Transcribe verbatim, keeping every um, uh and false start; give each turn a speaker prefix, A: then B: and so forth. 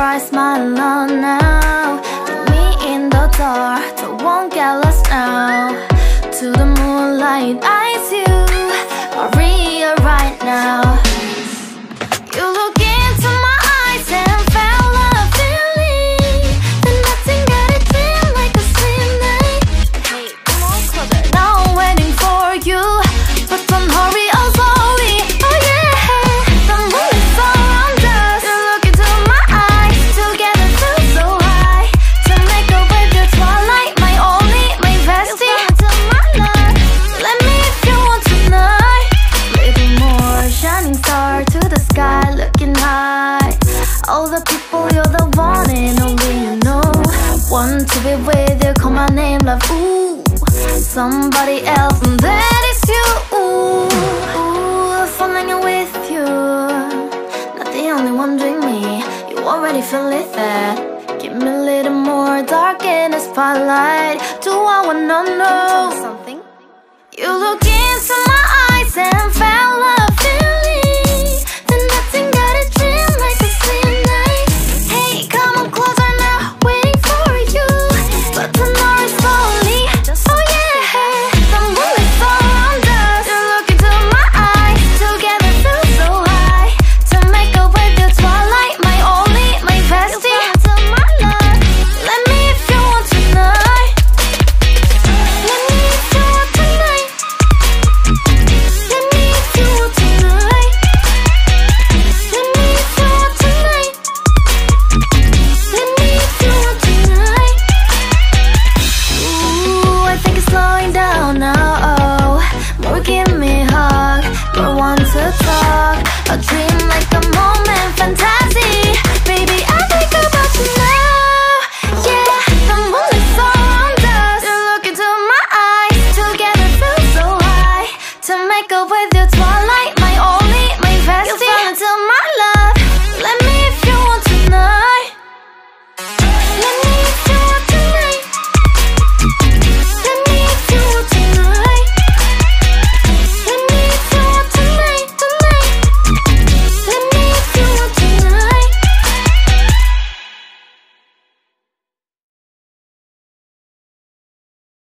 A: bright smile on now. Put me in the dark, so won't get lost now. To the moonlight, eyes you are real right now. You look into my eyes and felt a feeling that nothing got it feel like a slim night. Hey, come on, closer. Now I'm waiting for you, but don't hurry, oh slowly. Oh yeah, the moon is around us. You look into my eyes, together feel so high. To make a way through twilight, my only, my bestie. You fall into my life, let me if you want tonight. Little more shining star to the sky, looking high. All the people, you're the one and only you know. Want to be with you, call my name, love, ooh. Somebody else, and that is you, ooh. Ooh, falling in with you. Not the only one doing me, you already feel it there. Give me a little more dark in the spotlight. Do I wanna know something? You look into my eyes and fell